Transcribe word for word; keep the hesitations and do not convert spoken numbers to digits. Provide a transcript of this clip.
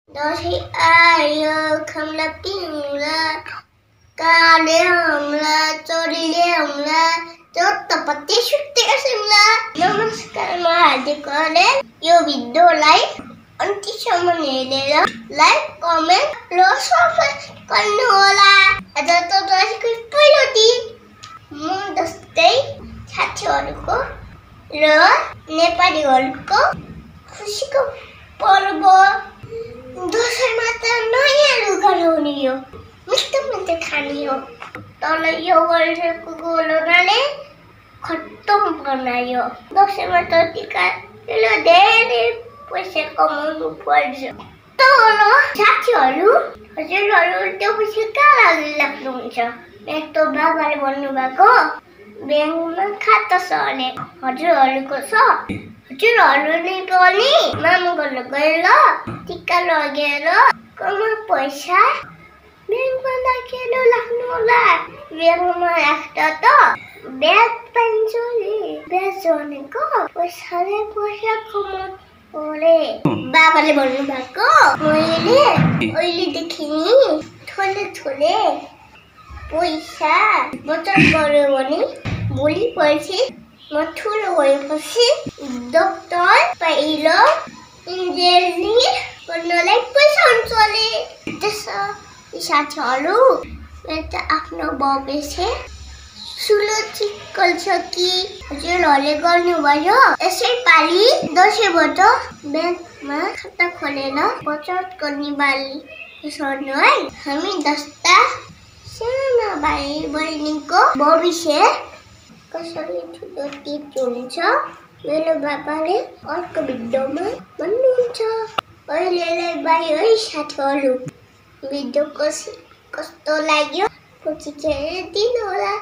दसैँ आयो खामला पिउँला काले हमला चोरीले हमला चोटपट्टि सुत्तेको सिमला। नमस्कार म हार्दिक कौरले यो भिडियोलाई अन्तिमसम्म हेरेर लाइक कमेन्ट र सब्स्क्राइब गर्नुहोला। आज त दसैँको पहिलो दिन म जस्तै साथीहरुको र नेपालीहरुको खुसीको पर्व दसैँमा त नयाँ लुगा लाउने हो, मिठो मिठो खाने हो। तर यो वर्षको कोरोनाले खत्तम बनायो। दसैँमा त टिका धेरै पैसा कमाउनु पर्छ। तर साथीहरु हजुरहरु त्यो पैसा कहाँ लाग्नुहुन्छ? मेरो बाबाले भन्नुभएको ब्याङ्कमा खाता छ अरे हजुरहरुको छ। हजुरहरुले पनि मामु घर गएर टिका लगेर कमा पैसा ब्याङ्कमा राखेर राख्नु होला। ब्याङ्कमा राख्दा त ब्याज पाइन्छ नि। ब्याज भनेको पैसाले पैसा कमाउनु अरे। बाबाले भन्नुभएको मैले अहिलेदेखि नि थोरै थोरै पैसा बचत गर्यो भने भोलि पर्सि म ठुलो भएपछि डक्टर पाइलट इन्जिनियर गर्नलाई पैसा हुन्छ अरे। त्यसो साथीहरु मेरो त आफ्नो भविष्य सुरक्षित गर्छ कि हजुरहरुले गर्नुभयो? यसैपालि दसैँबाट ब्याङ्कमा खाता खोलेर बचत गर्ने बानी सर्नु है। हामी जस्ता साना भाइ बहिनीको भविष्य कसरी ठुलो टिप्स हुन्छ मेरो बाबाले अर्को भिडियोमा भन्नुहुन्छ। अहिलेलाई बाई है साथीहरु। भिडियो कस्तो लाग्यो पछि दिनु होला।